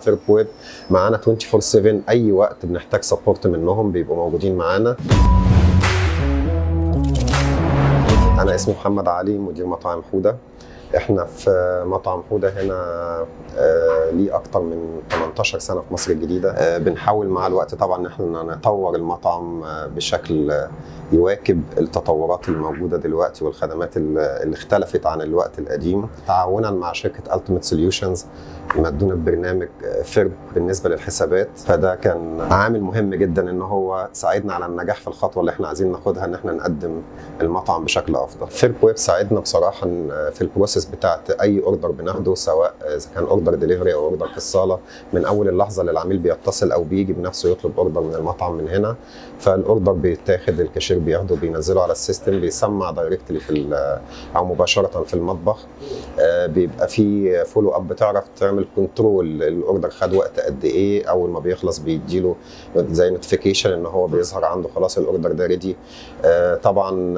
فيرب ويب معانا 24/7، اي وقت بنحتاج سبورت منهم بيبقوا موجودين معانا. انا اسمي محمد علي، مدير مطاعم حوده. احنا في مطعم حوده هنا ليه اكتر من 18 سنه في مصر الجديده. بنحاول مع الوقت طبعا ان احنا نطور المطعم بشكل يواكب التطورات الموجوده دلوقتي والخدمات اللي اختلفت عن الوقت القديم. تعاونا مع شركه التيميت سوليوشنز مدونا ببرنامج فيرب بالنسبه للحسابات، فده كان عامل مهم جدا ان هو ساعدنا على النجاح في الخطوه اللي احنا عايزين ناخدها، ان احنا نقدم المطعم بشكل افضل. فيرب ويب ساعدنا بصراحه في البروسيس بتاعت اي اوردر بناخده، سواء اذا كان اوردر ديليفري او اوردر في الصاله، من اول اللحظه اللي العميل بيتصل او بيجي بنفسه يطلب اوردر من المطعم من هنا، فالاوردر بيتاخد، الكاشير بياخده بينزله على السيستم، بيسمع دايركتلي او مباشره في المطبخ. بيبقى في فولو اب، بتعرف تعمل كنترول الاوردر خد وقت قد ايه، اول ما بيخلص بيديله زي نوتيفيكيشن ان هو بيظهر عنده خلاص الاوردر ده ريدي. طبعا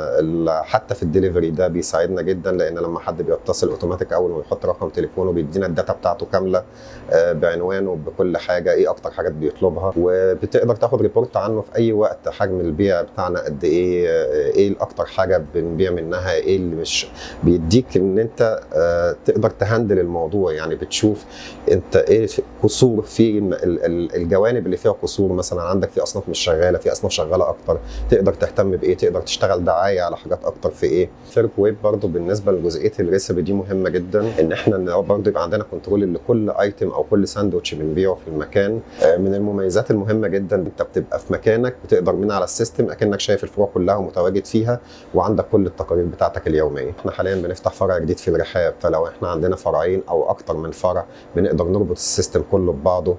حتى في الدليفري ده بيساعدنا جدا، لان لما حد بيتصل اوتوماتيك اول ما يحط رقم تليفونه بيدينا الداتا بتاعته كامله بعنوانه بكل حاجه، ايه اكتر حاجات بيطلبها، وبتقدر تاخد ريبورت عنه في اي وقت، حجم البيع بتاعنا قد ايه، ايه اكتر حاجه بنبيع منها، ايه اللي مش بيديك ان انت تقدر تهندل الموضوع. يعني بتشوف انت ايه قصور في الجوانب اللي فيها قصور، مثلا عندك في اصناف مش شغاله، في اصناف شغاله اكتر، تقدر تهتم بايه، تقدر تشتغل دعايه على حاجات اكتر في ايه. فيرب ويب برضو بالنسبه لجزئيه الريسبي دي مهمه جدا، ان احنا برضو يبقى عندنا كنترول لكل ايتم او كل ساندوتش بنبيعه في المكان. من المميزات المهمه جدا انت بتبقى في مكانك، بتقدر من على السيستم اكنك شايف الفروع كلها ومتواجد فيها، وعندك كل التقارير بتاعتك اليوميه. احنا حاليا بنفتح فرع جديد في الرحاب، فلو احنا عندنا فرعين او اكتر من فرع بنقدر نربط السيستم كله ببعضه.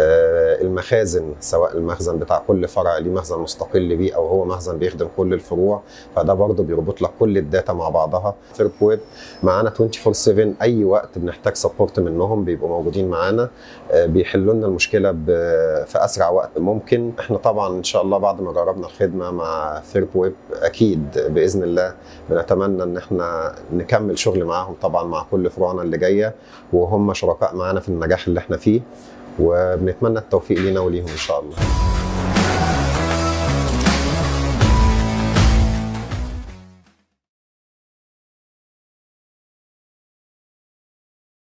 المخازن، سواء المخزن بتاع كل فرع ليه مخزن مستقل بيه او هو مخزن بيخدم كل الفروع، فده برضه بيربط لك كل الداتا مع بعضها. فيرب ويب معانا 24/7، اي وقت بنحتاج سبورت منهم بيبقوا موجودين معانا، بيحلوا لنا المشكله في اسرع وقت ممكن. احنا طبعا ان شاء الله بعد ما جربنا الخدمه مع فيرب ويب اكيد باذن الله بنتمنى ان احنا نكمل شغل معاهم طبعا مع كل فروعنا اللي جايه، وهم شركاء معانا في النجاح اللي احنا فيه، وبنتمنى التوفيق لينا وليهم ان شاء الله.